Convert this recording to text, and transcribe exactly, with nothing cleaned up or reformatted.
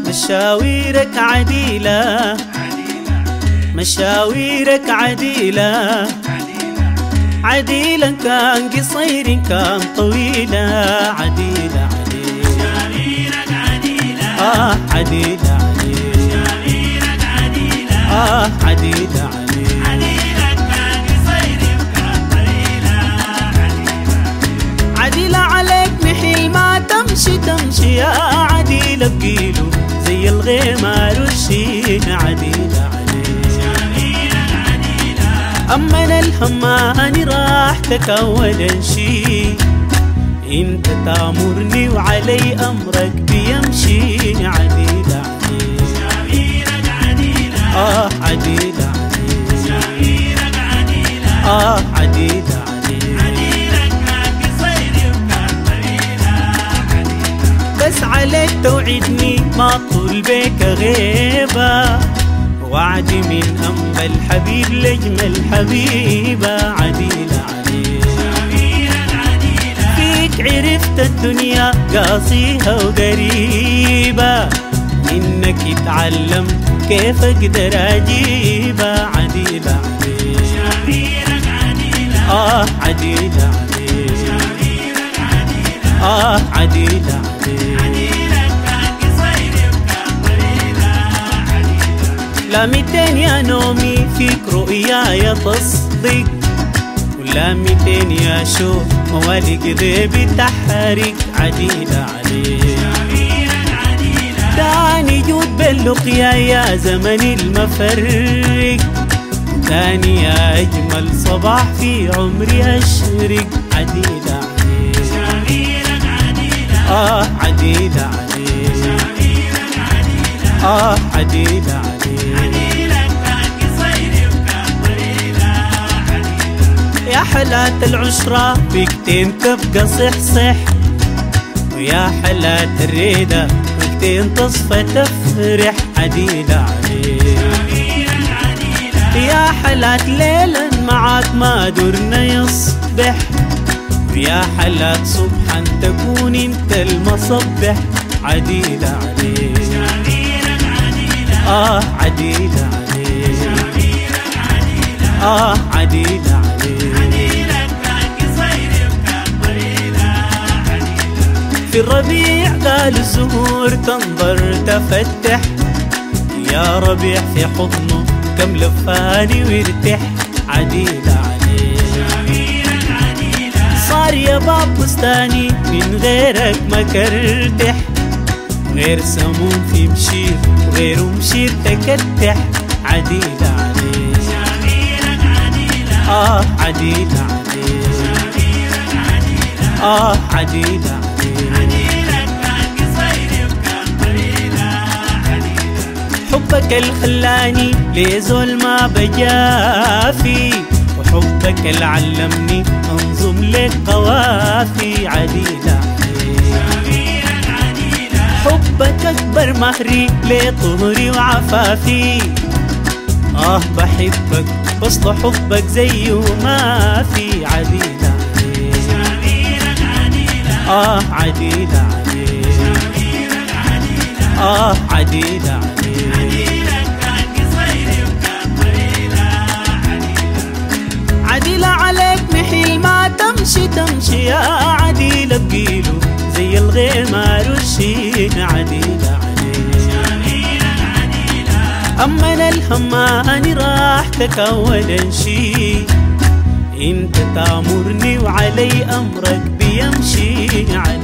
مشاويرك عديلة مشاويرك عديلة عديلة كان قصير كان طويلة عديلة مشاويرك عديلة آه عديلة مشاويرك عديلة آه عديلة عديلة كان قصير وكان طويلة عديلة عليك محل ما تمشي تمشي يا عديلة بقيلو زي الغيمة رشين عديلة مشاويرك عديلة أما أنا الهماني راحتك أولا شي انت تامرني وعلي أمرك بيمشي عديلة مشاويرك عديلة آه عديلة مشاويرك عديلة آه عديلة عديلة كان قصير وكان طويلة بس عليك توعدني ما طول بيك غيبة وعدي من أنبى الحبيب لأجمل حبيبة عديلة مشاويرك عديلة فيك عرفت الدنيا قاصيها وقريبة إنك اتعلمت كيف أقدر أجيبها عديلة مشاويرك عديلة آه عديلة مشاويرك عديلة آه عديلة عديلة كان قصير وكان طويلة لا ميتين يا نومي فيك رؤياي تصدق ولا ميتين يا شوف موالي قلبي تحرق عديلة مشاويرك عديلة تاني جود باللقيا يا زمن المفرق تاني يا أجمل صباح في عمري أشرق عديلة مشاويرك عديلة آه عديلة مشاويرك عديلة آه عديلة عديلة كان قصير وكان طويلة يا حلات العشرة فيك تبقى صح ويا حلات الريدة فيك تصفى تفرح عديلة مشاويرك عديلة يا حلات ليلا معاك ما درنا يصبح ويا حلات صبحا تكون انت المصبح عديلة مشاويرك عديلة آه عديلة مشاويرك عديلة آه عديلة عديلة كان قصير وكان طويلة في الربيع قال الزهور تنظر تفتح يا ربيع في حضنه كم لفاني وارتاح عديلة مشاويرك عديلة صار يا باب بستاني من غيرك ما كرتح غير سموم في مشير وغير مشير تكتح عديلة مشاويرك عديلة آه عديلة مشاويرك عديلة آه عديلة عديلة كان قصير وكان طويلة حبك الخلاني ليزول ما بجافي وحبك العلمني انظم لك قوافي عديلة مشاويرك عديلة حبك أكبر مهري لطهري وعفافي آه بحبك وسط حبك زي ما في عديلة مشاويرك عديلة آه عديلة مشاويرك عديلة آه عديلة عديلة كان قصير وكان طويلة عديلة عليك محل ما تمشي تمشي يا عديلة بقيلو زي الغيمة رشين عديلة مشاويرك عديلة أما أنا الهماني راحتك أولا شي انت تامرني وعلي أمرك بيمشي